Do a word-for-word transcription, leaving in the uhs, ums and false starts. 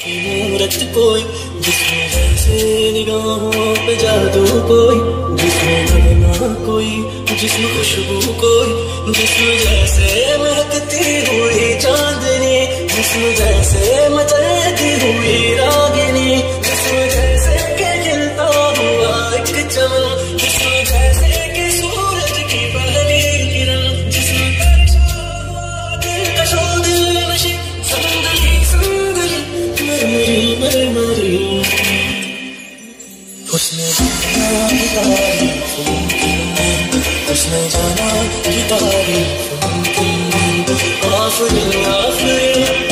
की मूरत कोई, जिसमें जैसे निगाहों पे जादू कोई, जिसमें गलना कोई, जिसमें खुशबू कोई, जिसमें जैसे महकती हुई चांदनी, जिसमें जैसे मचलती हुई रागिनी, जिसमें जैसे के खिलता हुआ एक चमन, जिसमें जैसे कि सूरज की पहली किरण, जिसमें तरसा हुआ दिल का शोध नशी, संदली संदली मरमरी मरमरी। उसने जाना की तारीफ उनकी, उसने जाना की तारीफ उनकी, आफरीन आफरीन